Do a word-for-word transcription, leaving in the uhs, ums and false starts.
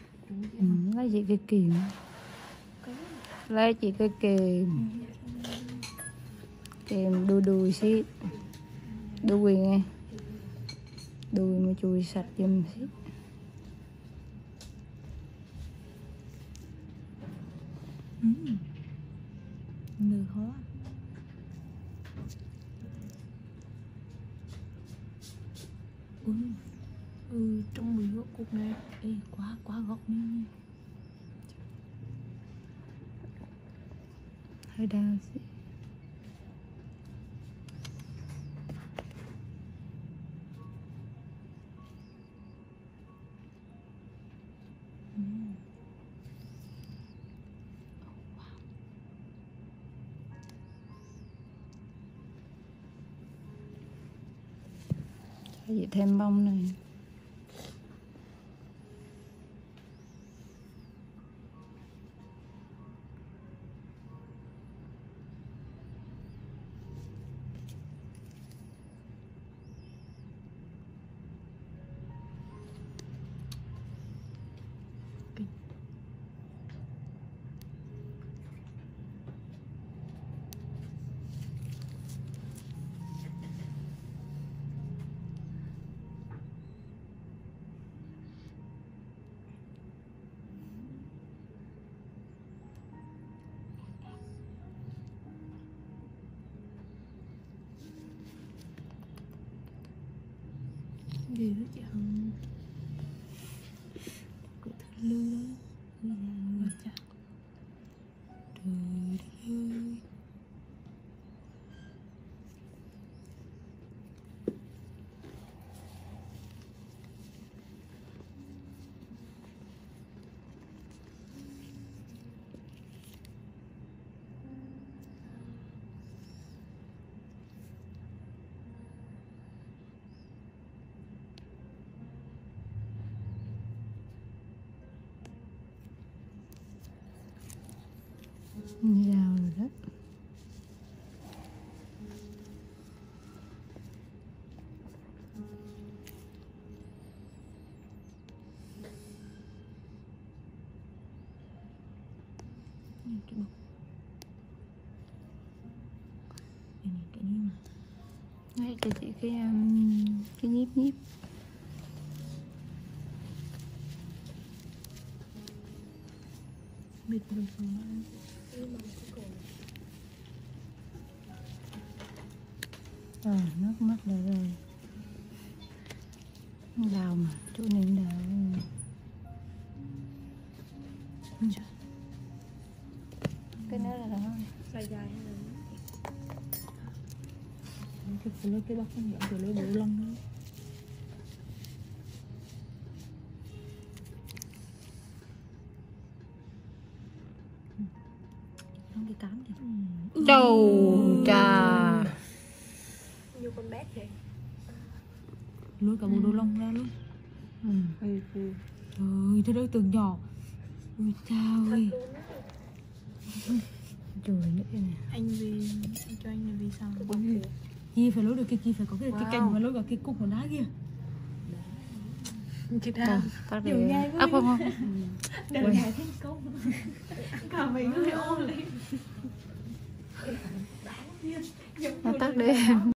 Ừ, lấy chị cái kìm, lấy chị cái kìm, kìm đuôi đuôi xí, đuôi nghe, đuôi mà chui sạch giùm xí. Ừ. Người khó. Ừ. Ừ, trong mười góc cục này. Ê, quá quá góc đi. Hơi đau xí. Ừ. Cho chị thêm bông này. Gì đó chị Hằng. Cửa thử lưu đó. Ui da, ui cha. Trời đất ơi. Dao rồi đó. Nhìn cái bọc. Đây này, cái này mà. Đấy cho chị cái um, cái nhíp nhíp. Bịt được rồi. Rồi nước mắt đã rồi. Đau mà, chỗ này đau. Cái nữa là đó. Dài dài hay là cái phụ lấy cái bắp không nhận rồi lấy bộ lông nữa. Nó cái cám kìa. Trời trà. Như con bé vậy. Lôi cả bộ đồ lông ra luôn. Ừ. Ừ, ừ. Trời, thế đấy tưởng nhỏ. Ôi chao ơi. Trời nữa này. Anh vì anh cho anh là vì sao? Chi phải lôi được cái kia phải có cái, wow. Cái cành mà lôi cả cái cục của đá kia. Chị ta Tắt đi. À không không. Đừng ngại thêm công. Cả mình cứ ôm lên. Tắt đi.